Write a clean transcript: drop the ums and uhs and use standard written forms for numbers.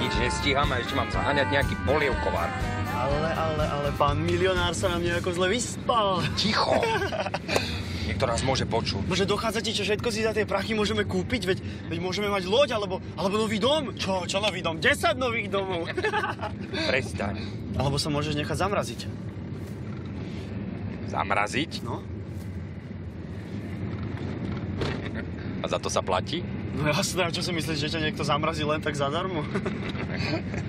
nič nestíham a ešte mám zaháňať nejaký polievkovár. Ale pán milionár sa nám nejako zle vyspal. Ticho! Niekto nás môže počuť. Bože, dochádza ti, čo všetko si za tie prachy môžeme kúpiť? Veď môžeme mať loď, alebo nový dom. Čo nový dom? 10 nových domov. Prestaň. Alebo sa môžeš nechať zamraziť. Zamraziť? No. A za to sa platí? No jasné, a čo si myslíš, že ťa niekto zamrazí len tak zadarmo?